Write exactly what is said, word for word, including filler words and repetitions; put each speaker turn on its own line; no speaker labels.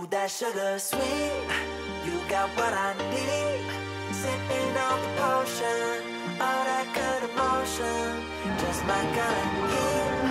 Ooh, that sugar sweet, you got what I need. Sipping on the potion, all that good emotion, just my kind of heat.